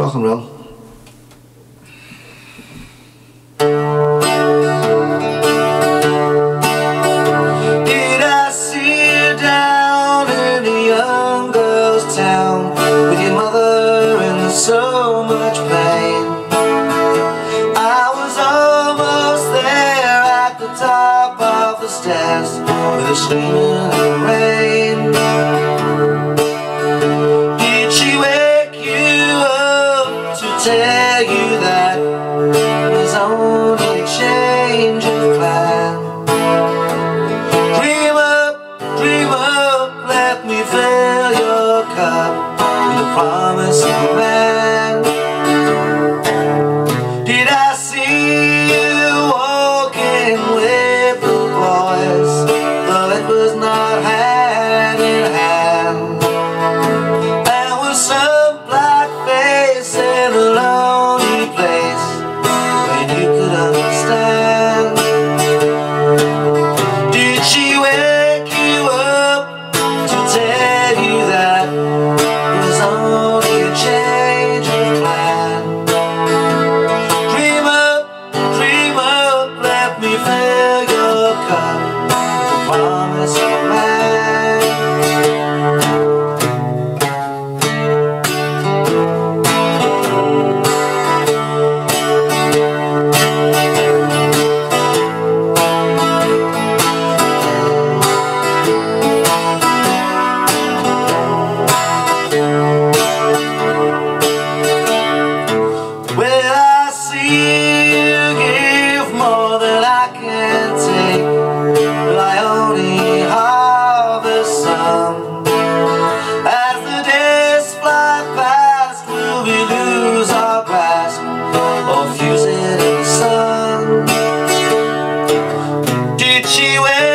Rock and roll. Did I see you down in a young girl's town with your mother in so much pain? I was almost there at the top of the stairs with a screaming in the rain. Did she wake you up to tell you that it was only a change of plan? Dream up, let me fill your cup with the promise of a man. Did I see you walking with the boys, though it was not hand in hand? And with some black face in a lonely place when you could understand. Did she wake you up to tell you that it was only a change of plan? Dream up, let me fill your cup with the promise of a man. Well, I see you give more than I can take, but I only harvest some. As the days fly past, will we lose our grasp or fuse it in the sun? Did she wait